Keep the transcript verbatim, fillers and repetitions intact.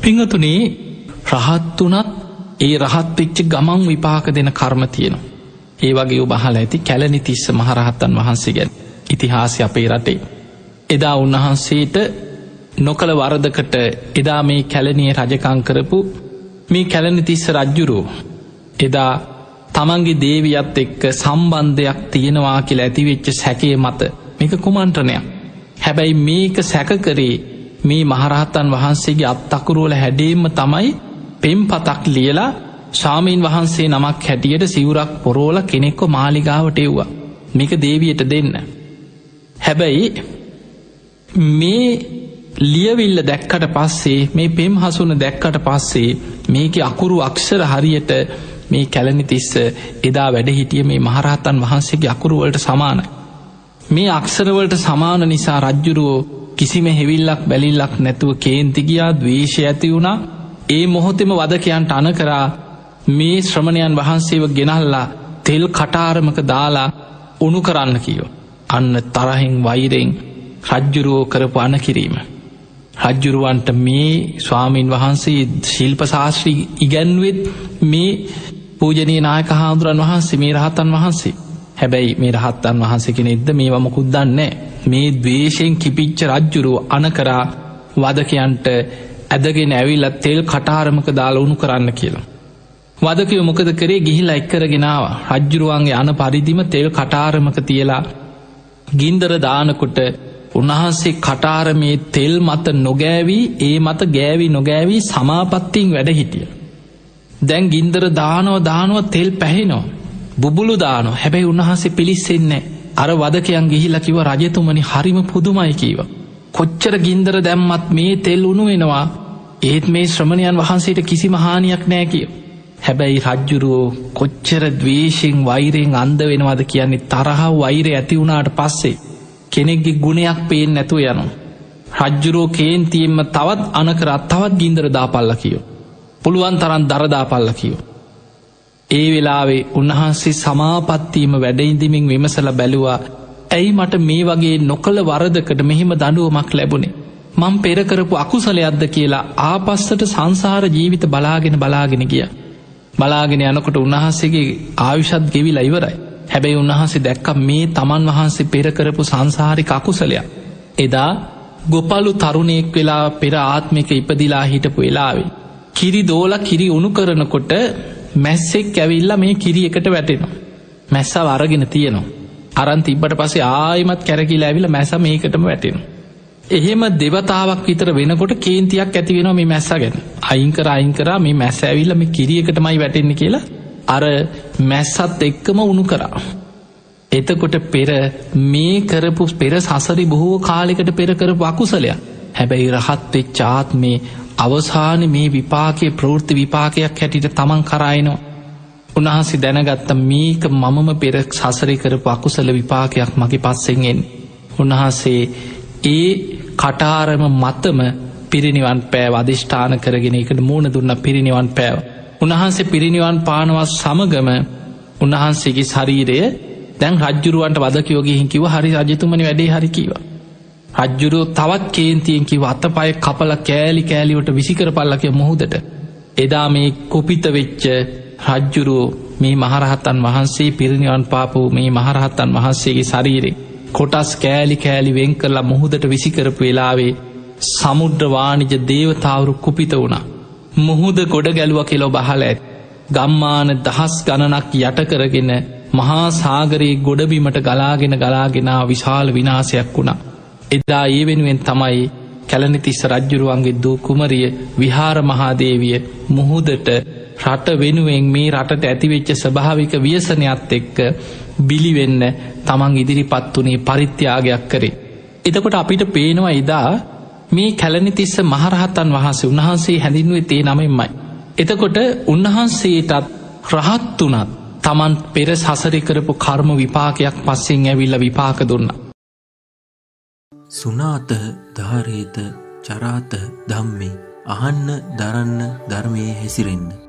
පිංගතුනි රහත් උනත් ඒ රහත් වෙච්ච ගමන් විපාක දෙන කර්ම තියෙනවා. ඒ වගේ ඔබ අහලා ඇති කැලණිතිස්ස මහරහතන් වහන්සේ ගැන ඉතිහාසය අපේ රටේ. එදා උන්වහන්සේට නොකල වරදකට එදා මේ කැලණියේ රජකම් කරපු මේ කැලණිතිස්ස රජුරෝ එදා තමන්ගේ දේවියත් එක්ක සම්බන්ධයක් තියෙනවා කියලා ඇතිවෙච්ච සැකේ මත මේක කුමන්ත්‍රණයක්. හැබැයි මේක සැක කරේ මේ මහරහතන් වහන්සේගේ අත් අකුරු වල හැඩයෙන්ම තමයි පෙම්පතක් ලියලා ස්වාමීන් වහන්සේ නමක් හැටියට සිවුරක් පොරෝල කෙනෙක්ව මාලිගාවට එව්වා. මේක දේවියට දෙන්න. හැබැයි මේ ලියවිල්ල දැක්කට පස්සේ මේ පෙම් හසුන දැක්කට පස්සේ මේකේ අකුරු අක්ෂර හරියට මේ කැලණිතිස්ස එදා වැඩ හිටිය මේ මහරහතන් වහන්සේගේ අකුරු වලට සමානයි. මේ අක්ෂර වලට සමාන නිසා රජ්ජුරුවෝ කිසිම හෙවිල්ලක් බැලිල්ලක් නැතුව කේන්ති ගියා, ද්වේෂය ඇති වුණා. ඒ මොහොතේම වදකයන්ට අණ කරා මේ ශ්‍රමණයන් වහන්සේව ගෙනල්ලා තෙල් කටාරමක දාලා උණු කරන්න කිව්වා. අන්න තරහින් වෛරෙන් රජ්ජුරුවෝ කරපු අණ කිරීම. රජ්ජුරුවන්ට මේ ස්වාමීන් වහන්සේ ශිල්ප ශාස්ත්‍රී ඉගැන්වෙත් මේ පූජනීය නායක හාමුදුරන් වහන්සේ මේ රහතන් වහන්සේ. හැබැයි මේ රහතන් වහන්සේ කෙනෙක්ද මේවා මොකුත් දන්නේ නැහැ. මේ ද්වේෂයෙන් කිපිච්ච රජ්ජුරුවෝ අණ කරා වදකයන්ට ඇදගෙන ඇවිල්ලා තෙල් කටාරමක දාලා උණු කරන්න කියලා. වදකයෝ මොකද කරේ? ගිහිලා එක්කරගෙන ආවා. රජ්ජුරුවන්ගේ අණ පරිදිම තෙල් කටාරමක තියලා ගින්දර දානකොට උන්වහන්සේ කටාරමේ තෙල් මත නොගෑවි, ඒ මත ගෑවි නොගෑවි සමාපත්තියෙන් වැඩ හිටිය. දැන් ගින්දර දානවා දානවා තෙල් පැහෙනවා, බුබුලු දානවා. හැබැයි උන්වහන්සේ පිලිස්සෙන්නේ නැහැ. අර වදකයන් ගිහිලා කිව්වා රජතුමනි හරිම පුදුමයි කිව්වා. කොච්චර ගින්දර දැම්මත් මේ තෙල් උණු වෙනවා, ඒත් මේ ශ්‍රමණයන් වහන්සේට කිසිම හානියක් නැහැ කිව්වා. හැබැයි රජ්ජුරුවෝ කොච්චර ද්වේෂයෙන් වෛරයෙන් අන්ධ වෙනවද කියන්නේ. තරහ වෛරය ඇති වුණාට පස්සේ කෙනෙක්ගේ ගුණයක් පේන්නේ නැතුව යනවා. රජ්ජුරුවෝ කේන්තියෙන්ම තවත් අණ කරා තවත් ගින්දර දාපල්ලා කිව්වා. පුළුවන් තරම් දර දාපල්ලා කිව්වා. ඒ වෙලාවේ උන්වහන්සේ සමාපත්තියම වැඩ ඉඳිමින් විමසලා බැලුවා, ඇයි මට මේ වගේ නොකල වරදකට මෙහිම දඬුවමක් ලැබුණේ? මං පෙර කරපු අකුසලයක්ද කියලා ආපස්සට සංසාර ජීවිත බලාගෙන බලාගෙන ගියා. බලාගෙන යනකොට උන්වහන්සේගේ ආයුෂත් ගෙවිලා ඉවරයි. හැබැයි උන්වහන්සේ දැක්ක මේ තමන් වහන්සේ පෙර කරපු සංසාරික අකුසලයක්. එදා ගොපලු තරුණයෙක් වෙලා පෙර ආත්මික ඉපදිලා හිටපු වෙලාවේ කිරි දෝලා කිරි උණු කරනකොට මැස්සෙක් ඇවිල්ලා මේ කිරි එකට වැටෙනවා. මැස්සව අරගෙන තියෙනවා. අරන් තිබ්බට පස්සේ ආයෙමත් කැරකිලා ඇවිල්ලා මැස්ස මේකටම වැටෙනවා. එහෙම දෙවතාවක් විතර වෙනකොට කේන්තියක් ඇති වෙනවා මේ මැස්ස ගැන. අයින් කර අයින් කරා මේ මැස්ස ඇවිල්ලා මේ කිරි එකටමයි වැටෙන්නේ කියලා අර මැස්සත් එක්කම උණු කරා. එතකොට පෙර මේ කරපු පෙර සසරි බොහෝ කාලයකට පෙර කරපු අකුසලයක්. හැබැයි රහත් වෙච්ච ආත්මේ අවසානයේ මේ විපාකයේ ප්‍රවෘත්ති විපාකයක් හැටියට තමන් කරා එනවා. උන්වහන්සේ දැනගත්ත මේක මමම පෙර සසරේ කරපු අකුසල විපාකයක් මගේ පස්සෙන් එන්නේ. උන්වහන්සේ ඒ කටාරම මතම පිරිනිවන් පෑව අධිෂ්ඨාන කරගෙන ඒකට මූණ දුන්න පිරිනිවන් පෑව. උන්වහන්සේ පිරිනිවන් පානවා සමගම උන්වහන්සේගේ ශරීරය දැන් රජ්ජුරුවන්ට වදකයෝ ගිහින් කිව්වා හරි රජතුමනි වැඩේ හරි කිව්වා. රජ්ජුරුවෝ තවත් කේන්තියෙන් කිව්වා අතපය කපලා කෑලි කෑලි වලට විසි කරපල්ලා කිය මොහොතට. එදා මේ කුපිත වෙච්ච රජ්ජුරුවෝ මේ මහරහතන් වහන්සේ පිරිනිවන් පාපු මේ මහරහතන් වහන්සේගේ ශරීරේ කොටස් කෑලි කෑලි වෙන් කරලා මුහුදට විසි කරපු වෙලාවේ සමුද්‍ර වාණිජ දේවතාවරු කුපිත වුණා. මුහුද ගොඩ ගැලුවා කියලා ඔබ අහලා ඇති. ගම්මාන දහස් ගණනක් යට කරගෙන මහා සාගරයේ ගොඩබිමට ගලාගෙන ගලාගෙන විශාල විනාශයක් වුණා. එදා ඒ වෙනුවෙන් තමයි කැලණිතිස්ස රජ්ජුරුවන්ගේ දූ කුමරිය විහාර මහාදේවිය මුහුදට රට වෙනුවෙන් මේ රටට ඇතිවෙච්ච ස්වභාවික ව්‍යසනයත් එක්ක බිලි වෙන්න තමන් ඉදිරිපත් වුණේ පරිත්‍යාගයක් කරේ. එතකොට අපිට පේනවා එදා මේ කැලණිතිස්ස මහරහතන් වහන්සේ උන්වහන්සේ හැඳින්වුවේ තේ නමෙන්මයි. එතකොට උන්වහන්සේටත් රහත් වුණත් තමන් පෙර සසරේ කරපු කර්ම විපාකයක් පස්සෙන් ඇවිල්ලා විපාක දුන්නා. සුනාත ධාරේත චරාත ධම්මේ අහන්න දරන්න ධර්මයේ හැසිරෙන්න